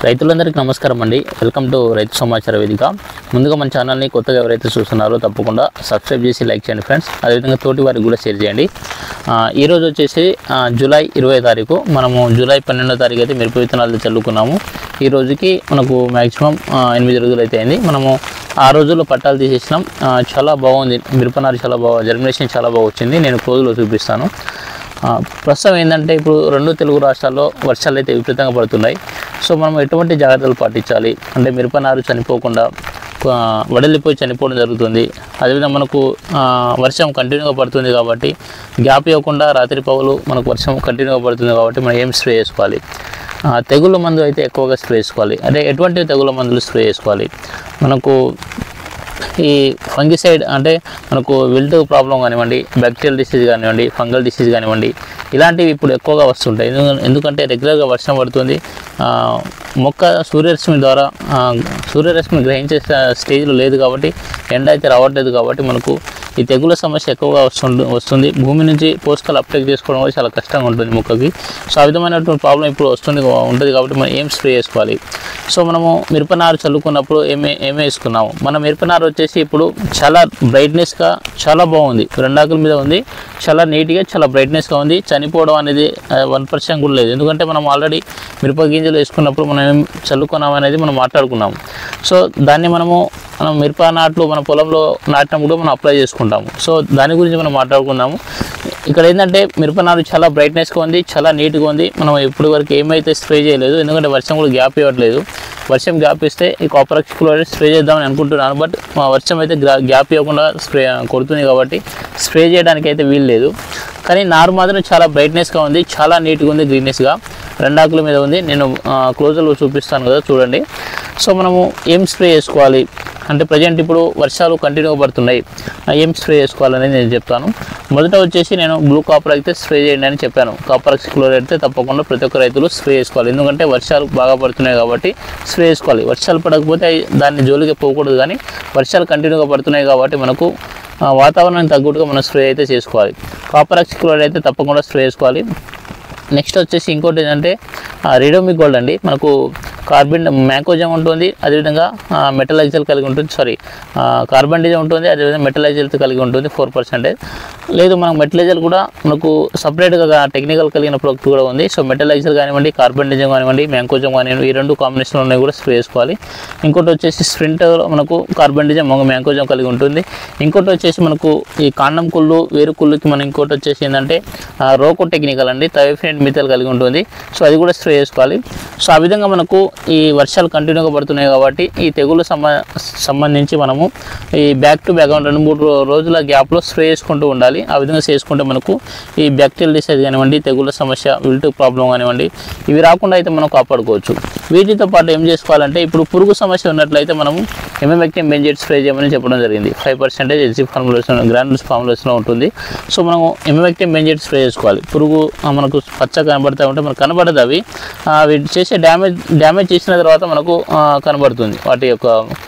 రైతులందరికీ నమస్కారం అండి. వెల్కమ్ టు రైతు సమాచార వేదిక. ముందుగా మన ఛానల్ని కొత్తగా ఎవరైతే చూస్తున్నారో తప్పకుండా సబ్స్క్రైబ్ చేసి లైక్ చేయండి ఫ్రెండ్స్. అదేవిధంగా తోటి వారికి కూడా షేర్ చేయండి. ఈరోజు వచ్చేసి జూలై 20వ తారీఖు. మనము జూలై 12వ తారీఖు అయితే మిరప విత్తనాలు చల్లుకున్నాము. ఈ రోజుకి మనకు మ్యాక్సిమం 8 రోజులు అయితే అయింది. మనము ఆ రోజుల్లో పట్టాలు తీసేసినాం. చాలా బాగుంది మిరపనారు, చాలా బాగా జర్మినేషన్ చాలా బాగా వచ్చింది. నేను క్లోజ్లో చూపిస్తాను. ప్రస్తుతం ఏంటంటే ఇప్పుడు రెండు తెలుగు రాష్ట్రాల్లో వర్షాలు అయితే విపరీతంగా పడుతున్నాయి. సో మనం ఎటువంటి జాగ్రత్తలు పాటించాలి అంటే మిరపనారు చనిపోకుండా వడలిపోయి చనిపోవడం జరుగుతుంది. అదేవిధంగా మనకు వర్షం కంటిన్యూగా పడుతుంది కాబట్టి గ్యాప్ ఇవ్వకుండా రాత్రి పగలు మనకు వర్షం కంటిన్యూగా పడుతుంది కాబట్టి మనం ఏం స్ప్రే చేసుకోవాలి? తెగుళ్ళ మందు అయితే ఎక్కువగా స్ప్రే చేసుకోవాలి. అంటే ఎటువంటి తెగుళ్ళ మందులు స్ప్రే చేసుకోవాలి? మనకు ఈ ఫంగిసైడ్ అంటే మనకు విల్ట్ ప్రాబ్లం కానివ్వండి, బ్యాక్టీరియల్ డిసీజ్ కానివ్వండి, ఫంగల్ డిసీజ్ కానివ్వండి, ఇలాంటివి ఇప్పుడు ఎక్కువగా వస్తుంటాయి. ఎందుకంటే రెగ్యులర్గా వర్షం పడుతుంది. మొక్క సూర్యరశ్మిని గ్రహించే స్టేజ్లో లేదు కాబట్టి, ఎండ అయితే రావట్లేదు కాబట్టి మనకు ఈ తెగుల సమస్య ఎక్కువగా వస్తుంది. భూమి నుంచి పోషకాలు అప్టేక్ చేసుకోవడం కూడా చాలా కష్టంగా ఉంటుంది మొక్కకి. సో ఆ విధమైనటువంటి ప్రాబ్లం ఇప్పుడు ఉంటుంది కాబట్టి మనం ఏం స్ప్రే చేసుకోవాలి? సో మనము మిరపనారు చల్లుకున్నప్పుడు ఏమే వేసుకున్నాము? మన మిరపనారు వచ్చేసి ఇప్పుడు చాలా బ్రైట్నెస్గా చాలా బాగుంది. రెండాకుల మీద ఉంది, చాలా నీట్గా చాలా బ్రైట్నెస్గా ఉంది. చనిపోవడం అనేది 1% కూడా లేదు. ఎందుకంటే మనం ఆల్రెడీ మిరప గింజలు వేసుకున్నప్పుడు మనం ఏం చల్లుకున్నాం అనేది మనం మాట్లాడుకున్నాము. సో దాన్ని మనం మిరప నాట్లు మన పొలంలో నాటినప్పుడు మనం అప్లై చేసుకుంటాము. సో దాని గురించి మనం మాట్లాడుకుందాము. ఇక్కడ ఏంటంటే మిరపనారు చాలా బ్రైట్నెస్గా ఉంది, చాలా నీట్గా ఉంది. మనం ఇప్పటి వరకు ఏమైతే స్ప్రే చేయలేదు, ఎందుకంటే వర్షం కూడా గ్యాప్ ఇవ్వట్లేదు. వర్షం గ్యాప్ ఇస్తే ఈ కాపర్ ఆక్సి క్లోరైడ్ స్ప్రే చేద్దామని అనుకుంటున్నాను. బట్ వర్షం అయితే గ్యాప్ ఇవ్వకుండా స్ప్రే కొడుతుంది కాబట్టి స్ప్రే చేయడానికి అయితే వీలు లేదు. కానీ నారు మాత్రం చాలా బ్రైట్నెస్గా ఉంది, చాలా నీట్గా ఉంది, గ్రీనెస్గా రెండాకుల మీద ఉంది. నేను క్లోజర్లో చూపిస్తాను కదా, చూడండి. సో మనము ఏం స్ప్రే చేసుకోవాలి అంటే ప్రజెంట్ ఇప్పుడు వర్షాలు కంటిన్యూగా పడుతున్నాయి, ఏం స్ప్రే చేసుకోవాలనేది నేను చెప్తాను. మొదట వచ్చేసి నేను బ్లూ కాపర్ అయితే స్ప్రే చేయండి అని చెప్పాను. కాపర్ ఆక్సి క్లోరైడ్ అయితే తప్పకుండా ప్రతి ఒక్క రైతులు స్ప్రే చేసుకోవాలి. ఎందుకంటే వర్షాలు బాగా పడుతున్నాయి కాబట్టి స్ప్రే చేసుకోవాలి. వర్షాలు పడకపోతే దాన్ని జోలికి పోకూడదు. కానీ వర్షాలు కంటిన్యూగా పడుతున్నాయి కాబట్టి మనకు వాతావరణానికి తగ్గట్టుగా మనం స్ప్రే అయితే చేసుకోవాలి. కాపర్ ఆక్సి క్లోరైడ్ అయితే తప్పకుండా స్ప్రే చేసుకోవాలి. నెక్స్ట్ వచ్చేసి ఇంకోటి ఏంటంటే రిడోమిక్ గోల్డ్ అండి. మనకు కార్బన్ మ్యాంకోజమ్ ఉంటుంది, అదేవిధంగా మెటలైజల్ కలిగి ఉంటుంది. కార్బన్డిజం ఉంటుంది, అదేవిధంగా మెటలైజల్తో కలిగి ఉంటుంది 4%. లేదు మనకు మెటలైజల్ కూడా మనకు సపరేట్గా టెక్నికల్ కలిగిన ప్రోడక్ట్ కూడా ఉంది. సో మెటలైజల్ కానివ్వండి, కార్బన్డిజం కానివ్వండి, మ్యాంకోజమ్ కానివ్వండి, ఈ రెండు కాంబినేషన్లో ఉన్నాయి కూడా స్ప్రే చేసుకోవాలి. ఇంకోటి వచ్చేసి స్ప్రింటర్ మనకు కార్బన్డిజం మ్యాంకోజమ్ కలిగి ఉంటుంది. ఇంకోటి వచ్చేసి మనకు ఈ కాండం కుళ్ళు, వేరు కుళ్ళుకి మనం ఇంకోటి వచ్చేసి ఏంటంటే రోకో టెక్నికల్ అండి, థైఫినైడ్ మిథైల్ కలిగి ఉంటుంది. సో అది కూడా స్ప్రే చేసుకోవాలి. సో ఆ విధంగా మనకు ఈ వర్షాలు కంటిన్యూగా పడుతున్నాయి కాబట్టి ఈ తెగులు సంబంధించి మనము ఈ బ్యాక్ టు బ్యాక్ 2-3 రోజుల గ్యాప్లో స్ప్రే చేసుకుంటూ ఉండాలి. ఆ విధంగా చేసుకుంటే మనకు ఈ బ్యాక్టీరియల్ డిసీజ్ కానివ్వండి, తెగుల సమస్య, విల్ట్ ప్రాబ్లం కానివ్వండి, ఇవి రాకుండా అయితే మనం కాపాడుకోవచ్చు. వీటితో పాటు ఏం చేసుకోవాలంటే ఇప్పుడు పురుగు సమస్య ఉన్నట్లయితే మనము ఇమామెక్టిన్ బెంజేట్ స్ప్రే చేయమని చెప్పడం జరిగింది. 5% హెచ్సి ఫార్ములేషన్ గ్రాన్యూల్స్ ఫార్ములేషన్లో ఉంటుంది. సో మనము ఇమామెక్టిన్ బెంజేట్ స్ప్రే చేసుకోవాలి. పురుగు మనకు పచ్చ కనబడతా ఉంటే మనకు కనబడదు. అవి చేసే డ్యామేజ్ చేసిన తర్వాత మనకు కనబడుతుంది వాటి యొక్క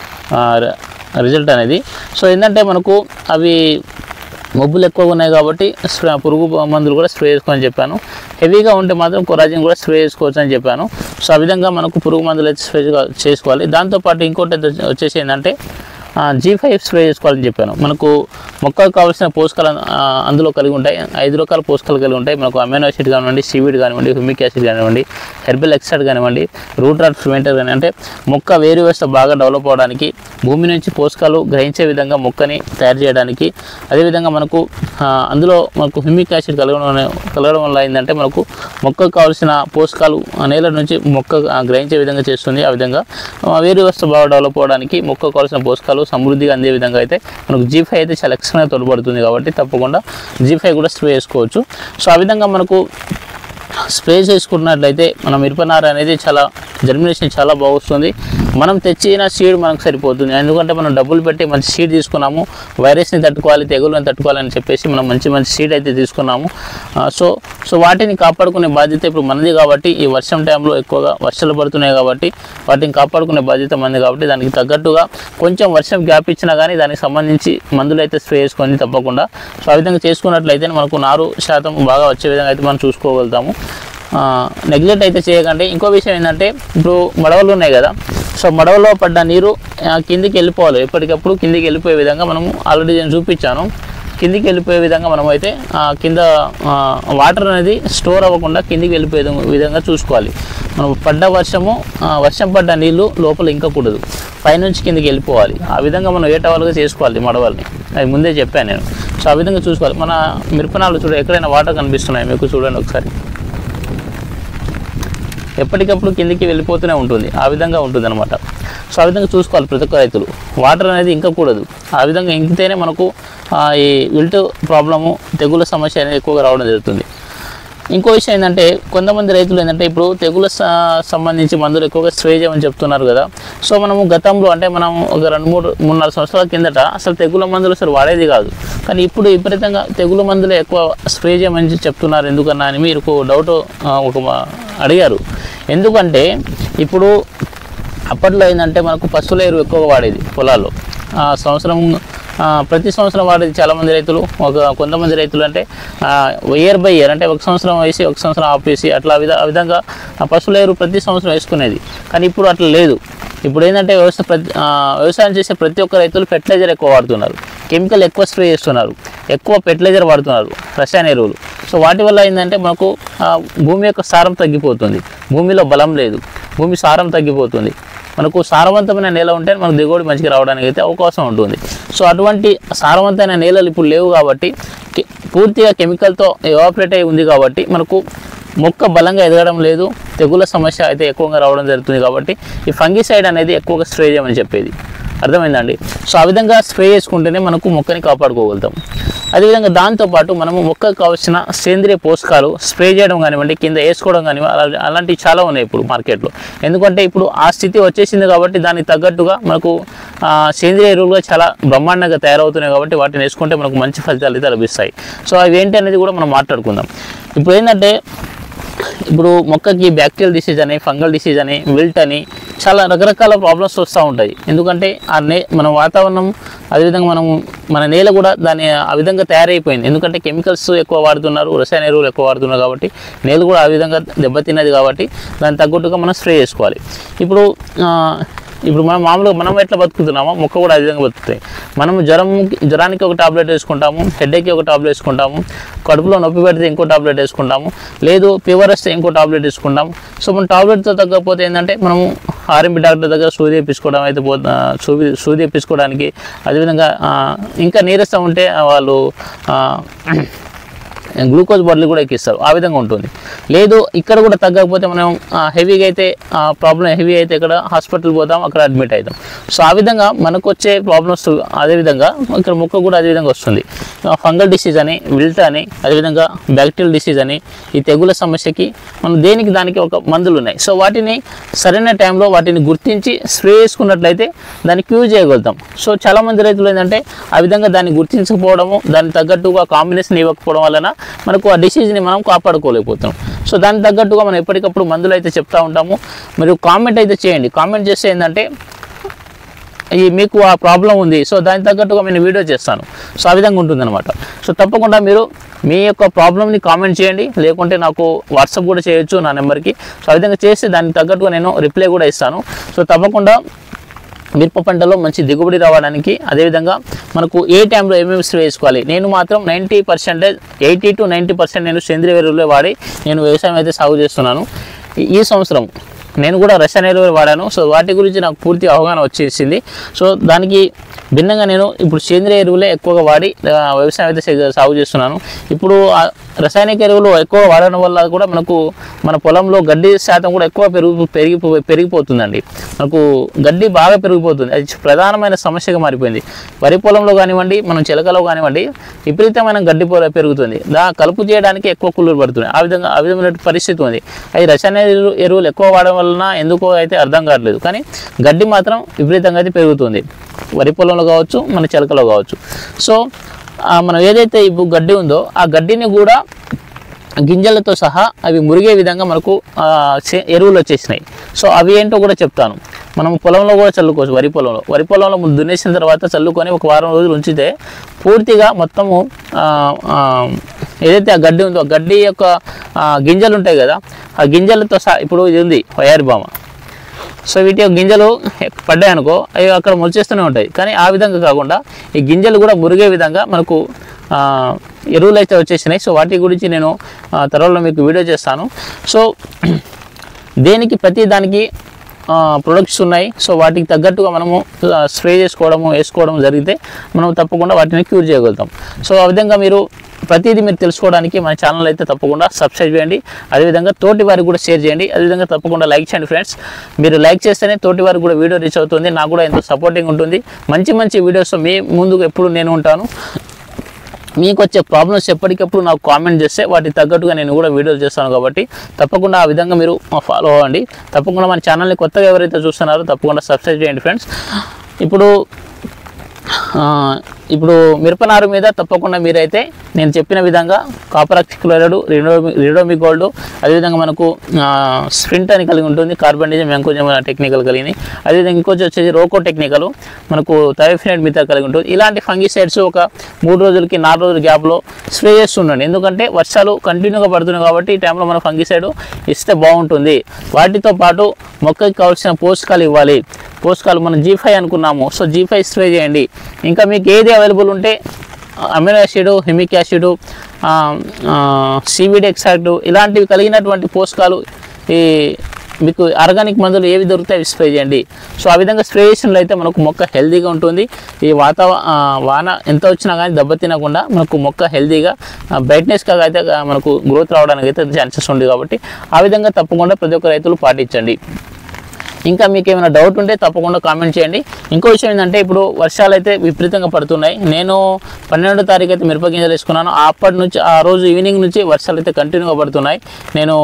రిజల్ట్ అనేది. సో ఏంటంటే మనకు అవి మబ్బులు ఎక్కువగా ఉన్నాయి కాబట్టి పురుగు మందులు కూడా స్ప్రే చేసుకోని చెప్పాను. హెవీగా ఉంటే మాత్రం కొరాజిన్ కూడా స్ప్రే చేసుకోవచ్చు అని చెప్పాను. సో ఆ విధంగా మనకు పురుగు మందులు అయితే స్ప్రే చేసుకోవాలి. దాంతోపాటు ఇంకోటి వచ్చేసి ఏంటంటే G5 స్ప్రే చేసుకోవాలని చెప్పాను. మనకు మొక్కకు కావాల్సిన పోషకాలు అందులో కలిగి ఉంటాయి. 5 రకాల పోషకాలు కలిగి ఉంటాయి. మనకు అమైనో యాసిడ్ కానివ్వండి, సీవీడ్ కానివ్వండి, హ్యూమిక్ యాసిడ్ కానివ్వండి, హెర్బల్ ఎక్స్ట్రాక్ట్ కానివ్వండి, రూట్ రాట్ ఫెర్మెంటర్ కానివ్వండి. అంటే మొక్క వేరు వ్యవస్థ బాగా డెవలప్ అవడానికి, భూమి నుంచి పోషకాలు గ్రహించే విధంగా మొక్కని తయారు చేయడానికి, అదేవిధంగా మనకు అందులో మనకు హ్యూమిక్ యాసిడ్ కలగడం వల్ల ఏంటంటే మనకు మొక్కకు కావాల్సిన పోషకాలు నేల నుంచి మొక్క గ్రహించే విధంగా చేస్తుంది. ఆ విధంగా వేరు వ్యవస్థ బాగా డెవలప్ అవడానికి, మొక్కకు కావాల్సిన పోషకాలు సమృద్ధిగా అందే విధంగా అయితే మనకు G5 అయితే చాలా ఎక్స్ట్రాగా తోడ్పడుతుంది కాబట్టి తప్పకుండా G5 కూడా స్ప్రే చేసుకోవచ్చు. సో ఆ విధంగా మనకు స్ప్రే చేసుకున్నట్లయితే మన మిరపనార అనేది చాలా జర్మినేషన్ చాలా బాగుంటుంది. మనం తెచ్చిన సీడ్ మనకు సరిపోతుంది. ఎందుకంటే మనం డబ్బులు పెట్టి మంచి సీడ్ తీసుకున్నాము, వైరస్ని తట్టుకోవాలి, తెగుళ్ళని తట్టుకోవాలని చెప్పేసి మనం మంచి సీడ్ అయితే తీసుకున్నాము. సో వాటిని కాపాడుకునే బాధ్యత ఇప్పుడు మనది కాబట్టి ఈ వర్షం టైంలో ఎక్కువగా వర్షాలు పడుతున్నాయి కాబట్టి వాటిని కాపాడుకునే బాధ్యత మనది కాబట్టి దానికి తగ్గట్టుగా కొంచెం వర్షం గ్యాప్ ఇచ్చినా కానీ దానికి సంబంధించి మందులు అయితే స్ప్రే చేసుకొని తప్పకుండా. సో ఆ విధంగా చేసుకున్నట్లయితే మనకు నారు శాతం బాగా వచ్చే విధంగా అయితే మనం చూసుకోగలుగుతాము. నెగ్లెక్ట్ అయితే చేయకండి. ఇంకో విషయం ఏంటంటే ఇప్పుడు మడవలు ఉన్నాయి కదా, సో మడవలో పడ్డ నీరు కిందికి వెళ్ళిపోవాలి, ఎప్పటికప్పుడు కిందికి వెళ్ళిపోయే విధంగా మనము ఆల్రెడీ నేను చూపించాను. కిందికి వెళ్ళిపోయే విధంగా మనం అయితే కింద వాటర్ అనేది స్టోర్ అవ్వకుండా కిందికి వెళ్ళిపోయే విధంగా చూసుకోవాలి. మనం వర్షం పడ్డ నీళ్ళు లోపల ఇంకకూడదు, పైనుంచి కిందికి వెళ్ళిపోవాలి. ఆ విధంగా మనం ఏటవాలుగా చేసుకోవాలి మడవల్ని, అది ముందే చెప్పాను నేను. సో ఆ విధంగా చూసుకోవాలి. మన మిరపనాలు చూడ ఎక్కడైనా వాటర్ కనిపిస్తున్నాయి మీకు, చూడండి ఒకసారి, ఎప్పటికప్పుడు కిందికి వెళ్ళిపోతూనే ఉంటుంది, ఆ విధంగా ఉంటుంది అనమాట. సో ఆ విధంగా చూసుకోవాలి ప్రతి ఒక్క రైతులు. వాటర్ అనేది ఇంకకూడదు, ఆ విధంగా ఇంకితేనే మనకు ఈ విల్ట్ ప్రాబ్లము, తెగుల సమస్య అనేది ఎక్కువగా రావడం జరుగుతుంది. ఇంకో విషయం ఏంటంటే కొంతమంది రైతులు ఏంటంటే ఇప్పుడు తెగుల సంబంధించి మందులు ఎక్కువగా స్ప్రే చేయమని చెప్తున్నారు కదా. సో మనము గతంలో అంటే మనం ఒక 2-3-4 సంవత్సరాల కిందట అసలు తెగుల మందులు అసలు వాడేది కాదు, కానీ ఇప్పుడు విపరీతంగా తెగుల మందులు ఎక్కువ స్ప్రే చేయమని చెప్తున్నారు. ఎందుకన్నా అని మీరు డౌట్ అడిగారు. ఎందుకంటే ఇప్పుడు అప్పట్లో ఏంటంటే మనకు పశువుల ఎరువు ఎక్కువగా వాడేది పొలాల్లో, ప్రతి సంవత్సరం వాడేది చాలామంది రైతులు. కొంతమంది రైతులు అంటే ఇయర్ బై ఇయర్ అంటే ఒక సంవత్సరం వేసి ఒక సంవత్సరం ఆపేసి అట్లా ఆ విధంగా పశువుల ఎరువు ప్రతి సంవత్సరం వేసుకునేది. కానీ ఇప్పుడు అట్లా లేదు. ఇప్పుడు ఏంటంటే వ్యవసాయం చేసే ప్రతి ఒక్క రైతులు ఫెర్టిలైజర్ ఎక్కువ వాడుతున్నారు, కెమికల్ ఎక్కువ స్ప్రే చేస్తున్నారు, ఎక్కువ ఫెర్టిలైజర్ వాడుతున్నారు, రసాయన ఎరువులు. సో వాటి వల్ల ఏంటంటే మనకు భూమి యొక్క సారం తగ్గిపోతుంది, భూమిలో బలం లేదు, భూమి సారం తగ్గిపోతుంది. మనకు సారవంతమైన నేల ఉంటే మనకు దిగుబడి మంచిగా రావడానికి అయితే అవకాశం ఉంటుంది. సో అటువంటి సారవంతమైన నేలలు ఇప్పుడు లేవు కాబట్టి పూర్తిగా కెమికల్తో ఎవాపరేట్ అయి ఉంది కాబట్టి మనకు మొక్క బలంగా ఎదగడం లేదు, తెగుల సమస్య అయితే ఎక్కువగా రావడం జరుగుతుంది. కాబట్టి ఈ ఫంగిసైడ్ అనేది ఎక్కువగా స్ప్రే చేయమని చెప్పేది, అర్థమైందండి. సో ఆ విధంగా స్ప్రే చేసుకుంటేనే మనకు మొక్కని కాపాడుకోగలుగుతాం. అదేవిధంగా దాంతోపాటు మనము మొక్కకు కావాల్సిన సేంద్రియ పోషకాలు స్ప్రే చేయడం కానివ్వండి, కింద వేసుకోవడం కానివ్వండి, అలాంటివి చాలా ఉన్నాయి ఇప్పుడు మార్కెట్లో. ఎందుకంటే ఇప్పుడు ఆ స్థితి వచ్చేసింది కాబట్టి దానికి తగ్గట్టుగా మనకు సేంద్రియ ఎరువులుగా చాలా బ్రహ్మాండంగా తయారవుతున్నాయి. కాబట్టి వాటిని వేసుకుంటే మనకు మంచి ఫలితాలు అయితే లభిస్తాయి. సో అవి ఏంటి అనేది కూడా మనం మాట్లాడుకుందాం. ఇప్పుడు ఏంటంటే ఇప్పుడు మొక్కకి బ్యాక్టీరియల్ డిసీజ్ అని, ఫంగల్ డిసీజ్ అని, విల్ట్ అని చాలా రకరకాల ప్రాబ్లమ్స్ వస్తూ ఉంటాయి. ఎందుకంటే మన వాతావరణం అదేవిధంగా మన నేల కూడా దాని ఆ విధంగా తయారైపోయింది. ఎందుకంటే కెమికల్స్ ఎక్కువ వాడుతున్నారు, రసాయన ఎరువులు ఎక్కువ వాడుతున్నారు కాబట్టి నేల కూడా ఆ విధంగా దెబ్బతిన్నది. కాబట్టి దానికి తగ్గట్టుగా మనం స్ప్రే చేసుకోవాలి. ఇప్పుడు మనం మామూలుగా మనం ఎట్లా బతుకుతున్నామో మొక్క కూడా ఆ విధంగా బతుకుతాయి. మనము జ్వరానికి ఒక టాబ్లెట్ వేసుకుంటాము, హెడ్ఏక్కి ఒక టాబ్లెట్ వేసుకుంటాము, కడుపులో నొప్పి పెడితే ఇంకో టాబ్లెట్ వేసుకుంటాము, లేదు ఫీవర్ వస్తే ఇంకో టాబ్లెట్ వేసుకుంటాము. సో మన టాబ్లెట్తో తగ్గకపోతే ఏంటంటే మనము ఆర్ఎంపీ డాక్టర్ దగ్గర సూది వేయించుకోవడం అయితే సూది వేయించుకోవడానికి, అదేవిధంగా ఇంకా నీరసం ఉంటే వాళ్ళు గ్లూకోజ్ బాటిల్ కూడా ఎక్కిస్తారు, ఆ విధంగా ఉంటుంది. లేదు ఇక్కడ కూడా తగ్గకపోతే మనం హెవీగా అయితే ప్రాబ్లం హెవీ అయితే ఇక్కడ హాస్పిటల్ పోతాం, అక్కడ అడ్మిట్ అవుతాం. సో ఆ విధంగా మనకు వచ్చే ప్రాబ్లమ్స్ అదేవిధంగా ఇక్కడ మొక్క కూడా అదేవిధంగా వస్తుంది. ఫంగల్ డిసీజ్ అని, విల్ట్ అని, అదేవిధంగా బ్యాక్టీరియల్ డిసీజ్ అని, ఈ తెగుల సమస్యకి మనం దానికి ఒక మందులు ఉన్నాయి. సో వాటిని సరైన టైంలో వాటిని గుర్తించి స్ప్రే చేసుకున్నట్లయితే దాన్ని క్యూర్ చేయగలుగుతాం. సో చాలామంది రైతులు ఏంటంటే ఆ విధంగా దాన్ని గుర్తించకపోవడము, దానికి తగ్గట్టుగా కాంబినేషన్ ఇవ్వకపోవడం వలన మనకు ఆ డిసీజ్ని మనం కాపాడుకోలేకపోతున్నాం. సో దానికి తగ్గట్టుగా మనం ఎప్పటికప్పుడు మందులు అయితే చెప్తూ ఉంటాము. మీరు కామెంట్ అయితే చేయండి. కామెంట్ చేస్తే ఏంటంటే మీకు ఆ ప్రాబ్లం ఉంది, సో దానికి తగ్గట్టుగా నేను వీడియో చేస్తాను. సో ఆ విధంగా ఉంటుందన్నమాట. సో తప్పకుండా మీరు మీ యొక్క ప్రాబ్లమ్ని కామెంట్ చేయండి, లేకుంటే నాకు వాట్సాప్ కూడా చేయొచ్చు నా నెంబర్కి. సో ఆ విధంగా చేస్తే దానికి తగ్గట్టుగా నేను రిప్లై కూడా ఇస్తాను. సో తప్పకుండా మిరప పంటలో మంచి దిగుబడి రావడానికి, అదేవిధంగా మనకు ఏ టైంలో ఏమేమి స్ప్రే వేసుకోవాలి. నేను మాత్రం 80% 80 to 90% నేను సేంద్రియ ఎరువులే వాడి నేను వ్యవసాయం అయితే సాగు చేస్తున్నాను. ఈ సంవత్సరం నేను కూడా రసాయన ఎరువులు వాడాను. సో వాటి గురించి నాకు పూర్తి అవగాహన వచ్చేసింది. సో దానికి భిన్నంగా నేను ఇప్పుడు సేంద్రియ ఎరువులే ఎక్కువగా వాడి వ్యవసాయం అయితే సాగు చేస్తున్నాను. ఇప్పుడు రసాయనిక ఎరువులు ఎక్కువ వాడడం వల్ల కూడా మన పొలంలో గడ్డి శాతం కూడా ఎక్కువ పెరిగిపోతుందండి. మనకు గడ్డి బాగా పెరిగిపోతుంది, అది ప్రధానమైన సమస్యగా మారిపోయింది. వరి పొలంలో కానివ్వండి, మనం చిలకలో కానివ్వండి, విపరీతమైన గడ్డి పెరుగుతుంది. కలుపు చేయడానికి ఎక్కువ కుళ్ళురు పడుతుంది. ఆ విధమైన పరిస్థితి ఉంది. అది రసాయన ఎరువులు ఎక్కువ వాడడం వలన ఎందుకో అయితే అర్థం కావట్లేదు, కానీ గడ్డి మాత్రం విపరీతంగా అయితే పెరుగుతుంది, వరి పొలంలో కావచ్చు, మన చిలకలో కావచ్చు. సో మనం ఏదైతే ఇప్పుడు గడ్డి ఉందో ఆ గడ్డిని కూడా గింజలతో సహా అవి మురిగే విధంగా మనకు ఎరువులు వచ్చేసినాయి. సో అవి ఏంటో కూడా చెప్తాను. మనం పొలంలో కూడా చల్లుకోవచ్చు. వరి పొలంలో దున్నేసిన తర్వాత చల్లుకొని ఒక వారం రోజులు ఉంచితే పూర్తిగా మొత్తము ఏదైతే ఆ గడ్డి ఉందో ఆ గడ్డి యొక్క గింజలు ఉంటాయి కదా, ఆ గింజలతో ఇప్పుడు ఇది ఉంది వయారి బామ. సో వీటి యొక్క గింజలు పడ్డాయనుకో అవి అక్కడ మొలిచేస్తూనే ఉంటాయి. కానీ ఆ విధంగా కాకుండా ఈ గింజలు కూడా మురిగే విధంగా మనకు ఎరువులు అయితే వచ్చేసినాయి. సో వాటి గురించి నేను త్వరలో మీకు వీడియో చేస్తాను. సో దేనికి ప్రతి దానికి ప్రొడక్ట్స్ ఉన్నాయి. సో వాటికి తగ్గట్టుగా మనము స్ప్రే వేసుకోవడం జరిగితే మనం తప్పకుండా వాటిని క్యూర్ చేయగలుగుతాం. సో ఆ విధంగా మీరు ప్రతిదీ మీరు తెలుసుకోవడానికి మన ఛానల్ అయితే తప్పకుండా సబ్స్క్రైబ్ చేయండి. అదేవిధంగా తోటి వారికి కూడా షేర్ చేయండి. అదేవిధంగా తప్పకుండా లైక్ చేయండి ఫ్రెండ్స్. మీరు లైక్ చేస్తేనే తోటి వారికి కూడా వీడియో రీచ్ అవుతుంది, నాకు కూడా ఎంతో సపోర్టింగ్ ఉంటుంది. మంచి వీడియోస్ మీ ముందుకు ఎప్పుడు నేను ఉంటాను. మీకు వచ్చే ప్రాబ్లమ్స్ ఎప్పటికప్పుడు నాకు కామెంట్ చేస్తే వాటికి తగ్గట్టుగా నేను కూడా వీడియోలు చేస్తాను. కాబట్టి తప్పకుండా ఆ విధంగా మీరు ఫాలో అవ్వండి. తప్పకుండా మన ఛానల్ని కొత్తగా ఎవరైతే చూస్తున్నారో తప్పకుండా సబ్స్క్రైబ్ చేయండి ఫ్రెండ్స్. ఇప్పుడు మిరపనారు మీద తప్పకుండా మీరైతే నేను చెప్పిన విధంగా కాపర్ ఆక్సిక్లోరైడ్, రిడోమి గోల్డ్, అదేవిధంగా మనకు స్ప్రింట్ అని కలిగి ఉంటుంది, కార్బనిజం ఎంకోజం టెక్నికల్ కలిగింది, అదేవిధంగా ఇంకొంచెం వచ్చేసి రోకో టెక్నికల్, మనకు థయోఫినైడ్ మిథా కలిగి ఉంటుంది. ఇలాంటి ఫంగిసైడ్స్ ఒక 3 రోజులకి 4 రోజుల గ్యాప్లో స్ప్రే చేస్తుండండి. ఎందుకంటే వర్షాలు కంటిన్యూగా పడుతున్నాయి కాబట్టి ఈ టైంలో మనం ఫంగిసైడ్ ఇస్తే బాగుంటుంది. వాటితో పాటు మొక్కకి కావాల్సిన పోషకాలు ఇవ్వాలి. పోషకాలు మనం G5 అనుకున్నాము, సో G5 స్ప్రే చేయండి. ఇంకా మీకు ఏది అవైలబుల్ ఉంటే amino acid, humic acid, CBD extract ఇలాంటివి కలిగినటువంటి పోషకాలు ఈ మీకు ఆర్గానిక్ మందులు ఏవి దొరుకుతాయి అవి స్ప్రే చేయండి. సో ఆ విధంగా స్ప్రే చేసినట్లు అయితే మనకు మొక్క హెల్తీగా ఉంటుంది. ఈ వాన ఎంత వచ్చినా కానీ దెబ్బతినకుండా మనకు మొక్క హెల్తీగా బ్రైట్నెస్గా అయితే మనకు గ్రోత్ రావడానికి అయితే ఛాన్సెస్ ఉంది. కాబట్టి ఆ విధంగా తప్పకుండా ప్రతి ఒక్క రైతులు పాటించండి. ఇంకా మీకు ఏమైనా డౌట్ ఉంటే తప్పకుండా కామెంట్ చేయండి. ఇంకో విషయం ఏంటంటే ఇప్పుడు వర్షాలు అయితే విపరీతంగా పడుతున్నాయి. నేను 12వ తారీఖు అయితే మిరపగింజలు వేసుకున్నాను. అప్పటి నుంచి ఆ రోజు ఈవినింగ్ నుంచి వర్షాలు అయితే కంటిన్యూగా పడుతున్నాయి. నేను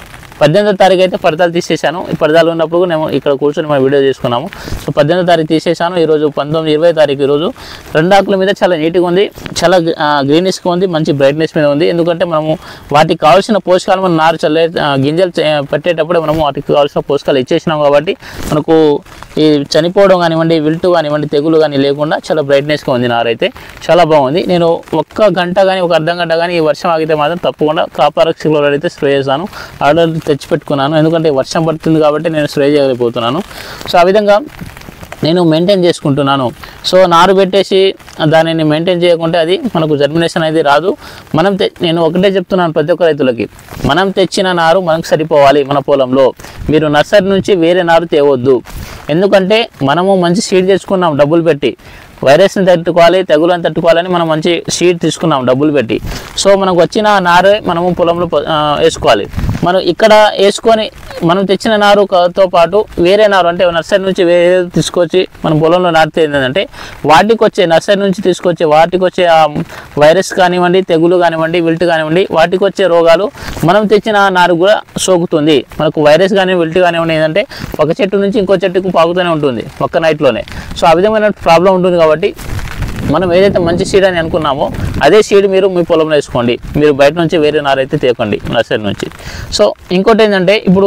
18వ తారీఖు అయితే పరదాలు తీసేసాను. ఈ పరదాలు ఉన్నప్పుడు నేను ఇక్కడ కూర్చొని మనం వీడియో చేసుకున్నాము. సో 18వ తారీఖు తీసేసాను. ఈరోజు 20 తారీఖు. ఈరోజు 2 ఆకుల మీద చాలా నీట్గా ఉంది, చాలా గ్రీనిష్గా ఉంది, మంచి బ్రైట్నెస్ మీద ఉంది. ఎందుకంటే మనము వాటికి కావాల్సిన పోషకాలు మనం నారు గింజలు పెట్టేటప్పుడు మనము వాటికి కావాల్సిన పోషకాలు ఇచ్చేసినాం. కాబట్టి మనకు ఈ చనిపోవడం కానివ్వండి, విల్టు కానివ్వండి, తెగులు కానీ లేకుండా చాలా బ్రైట్నెస్గా ఉంది. నారు అయితే చాలా బాగుంది. నేను 1 గంట కానీ 1 అర్ధ గంట కానీ ఈ వర్షం ఆగితే మాత్రం తప్పకుండా కాపర్ ఆక్సిక్లోరైడ్ అయితే స్ప్రే చేస్తాను. ఆర్డర్ తెచ్చిపెట్టుకున్నాను, ఎందుకంటే వర్షం పడుతుంది కాబట్టి నేను స్ప్రే చేయలేకపోతున్నాను. సో ఆ విధంగా నేను మెయింటైన్ చేసుకుంటున్నాను. సో నారు పెట్టేసి దానిని మెయింటైన్ చేయకుంటే అది మనకు జర్మినేషన్ అనేది రాదు. నేను ఒకటే చెప్తున్నాను ప్రతి ఒక్క రైతులకి, మనం తెచ్చిన నారు మనకు సరిపోవాలి. మన పొలంలో మీరు నర్సరీ నుంచి వేరే నారు తేవద్దు. ఎందుకంటే మనము మంచి సీడ్ తెచ్చుకున్నాం డబ్బులు పెట్టి, వైరస్ని తట్టుకోవాలి, తెగులను తట్టుకోవాలని మనం మంచి సీడ్ తీసుకున్నాం డబ్బులు పెట్టి. సో మనకు వచ్చిన నారే మనము పొలంలో వేసుకోవాలి. మనం ఇక్కడ వేసుకొని మనం తెచ్చిన నారుతో పాటు వేరే నారు అంటే నర్సరీ నుంచి వేరే తీసుకొచ్చి మనం పొలంలో నాటితే ఏంటంటే వాటికి వచ్చే నర్సరీ నుంచి తీసుకొచ్చే వాటికి వచ్చే వైరస్ కానివ్వండి, తెగులు కానివ్వండి, విల్ట్ కానివ్వండి, వాటికి వచ్చే రోగాలు మనం తెచ్చిన నారు కూడా సోకుతుంది. మనకు వైరస్ కానీ విల్ట్ కానివ్వండి ఏంటంటే ఒక చెట్టు నుంచి ఇంకో చెట్టుకు పాకుతూనే ఉంటుంది ఒక్క నైట్లోనే. సో ఆ విధమైన ప్రాబ్లం ఉంటుంది. కాబట్టి మనం ఏదైతే మంచి సీడ్ అని అనుకున్నామో అదే సీడ్ మీరు మీ పొలంలో వేసుకోండి. మీరు బయట నుంచి వేరే నారు అయితే తేకండి నర్సరీ నుంచి. సో ఇంకోటి ఏంటంటే ఇప్పుడు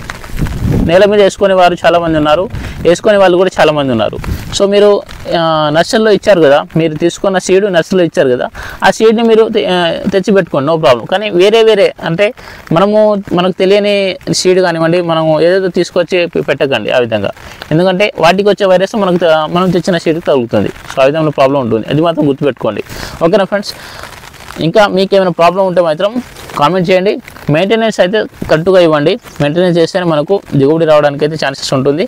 నేల మీద వేసుకునే వారు చాలామంది ఉన్నారు, వేసుకునే వాళ్ళు కూడా చాలామంది ఉన్నారు. సో మీరు నర్సరీలో ఇచ్చారు కదా, మీరు తీసుకున్న సీడ్ నర్సరీలో ఇచ్చారు కదా, ఆ సీడ్ని మీరు తెచ్చిపెట్టుకోండి, నో ప్రాబ్లం. కానీ వేరే అంటే మనకు తెలియని సీడ్ కానివ్వండి, మనము ఏదైతే తీసుకొచ్చి పెట్టకండి ఆ విధంగా. ఎందుకంటే వాటికి వచ్చే వైరస్ మనం తెచ్చిన సీడ్కి తగులుతుంది. సో ఆ విధంగా ప్రాబ్లం ఉంటుంది, అది మాత్రం గుర్తుపెట్టుకోండి. ఓకేనా ఫ్రెండ్స్? ఇంకా మీకు ఏమైనా ప్రాబ్లం ఉంటే మాత్రం కామెంట్ చేయండి. మెయింటెనెన్స్ అయితే కరెక్ట్గా ఇవ్వండి. మెయింటెనెన్స్ చేస్తేనే మనకు దిగుబడి రావడానికి అయితే ఛాన్సెస్ ఉంటుంది.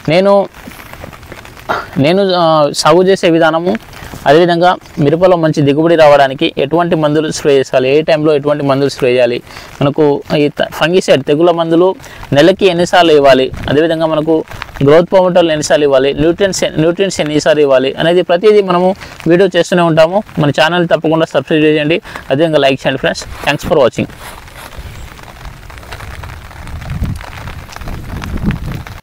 నేను సాగు చేసే విధానము, అదేవిధంగా మిరపలో మంచి దిగుబడి రావడానికి ఎటువంటి మందులు స్ప్రే చేయాలి, ఏ టైంలో ఎటువంటి మందులు స్ప్రే చేయాలి, మనకు ఈ ఫంగిసైడ్ తెగుల మందులు నెలకి ఎన్నిసార్లు ఇవ్వాలి, అదేవిధంగా మనకు గ్రోత్ ప్రమోటర్లు ఎన్నిసార్లు ఇవ్వాలి, న్యూట్రియంట్స్ ఎన్నిసార్లు ఇవ్వాలి అనేది ప్రతిదీ మనము వీడియో చేస్తూనే ఉంటాము. మన ఛానల్ తప్పకుండా సబ్స్క్రైబ్ చేయండి, అదేవిధంగా లైక్ చేయండి ఫ్రెండ్స్. Thanks for watching.